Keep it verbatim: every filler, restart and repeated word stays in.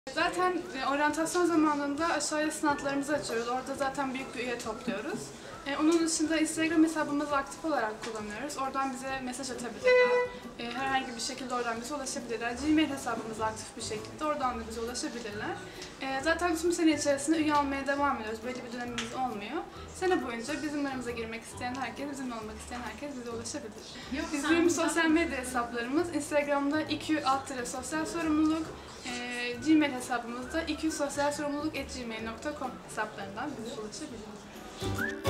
Zaten e, oryantasyon zamanında aşağıya sınavlarımızı açıyoruz. Orada zaten büyük bir üye topluyoruz. E, onun dışında Instagram hesabımızı aktif olarak kullanıyoruz. Oradan bize mesaj atabilirler. E, herhangi bir şekilde oradan bize ulaşabilirler. Gmail hesabımız aktif bir şekilde. Oradan da bize ulaşabilirler. E, zaten tüm sene içerisinde üye almaya devam ediyoruz. Belli bir dönemimiz olmuyor. Sene boyunca bizim aramıza girmek isteyen herkes, bizimle olmak isteyen herkes bize ulaşabilir. Yok, bizim sosyal medya hesaplarımız Instagram'da iki alt tire sosyal sorumluluk, e, Gmail hesabımızda iki sosyal sorumluluk at gmail nokta com hesaplarından bize ulaşabilir.